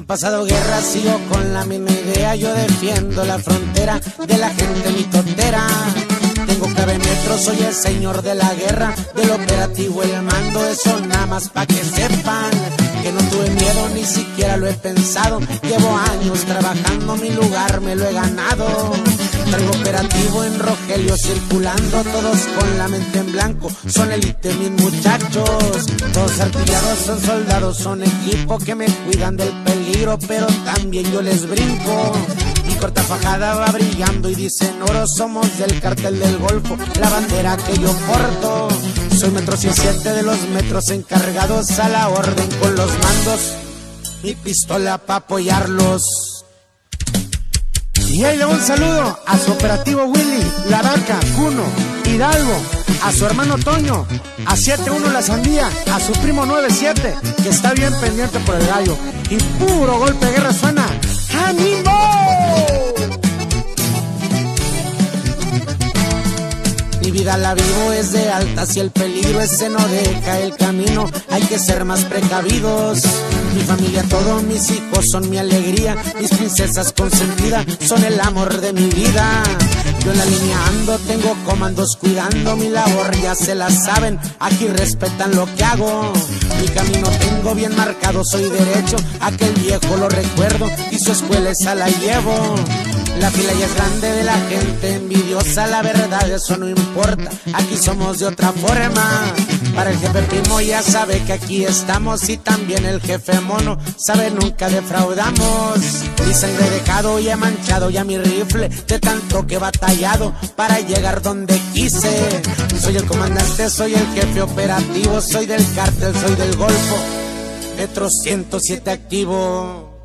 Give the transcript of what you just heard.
pasado guerra, sigo con la misma idea. Yo defiendo la frontera de la gente mitotera. Tengo 9 metros, soy el señor de la guerra, del operativo el mando, eso nada más pa' que sepan. Que no tuve miedo, ni siquiera lo he pensado. Llevo años trabajando, mi lugar me lo he ganado. Traigo operativo en Rogelio circulando, todos con la mente en blanco, son élite mis muchachos. Todos artillados, son soldados, son equipo que me cuidan del peligro, pero también yo les brinco. Mi corta fajada va brillando y dicen oro, somos del cartel del Golfo, la bandera que yo porto. Soy metro 107 de los metros encargados a la orden con los mandos, mi pistola pa' apoyarlos. Y ahí le doy un saludo a su operativo Willy, La Vaca, Cuno, Hidalgo, a su hermano Toño, a 7-1 La Sandía, a su primo 9-7, que está bien pendiente por el gallo. Y puro golpe de guerra suena. ¡Ánimo! Mi vida la vivo es de alta, si el peligro ese no deja el camino, hay que ser más precavidos. Mi familia, todos mis hijos son mi alegría, mis princesas consentidas son el amor de mi vida. Yo en la línea ando, tengo comandos cuidando mi labor, ya se la saben, aquí respetan lo que hago. Mi camino tengo bien marcado, soy derecho, aquel viejo lo recuerdo y su escuela esa la llevo. La fila ya es grande de la gente envidiosa, la verdad eso no importa, aquí somos de otra forma. Para el jefe primo ya sabe que aquí estamos, y también el jefe mono sabe nunca defraudamos. Mi sangre he dejado y he manchado ya mi rifle, de tanto que he batallado para llegar donde quise. Soy el comandante, soy el jefe operativo, soy del cártel, soy del Golfo, metro 107 activo.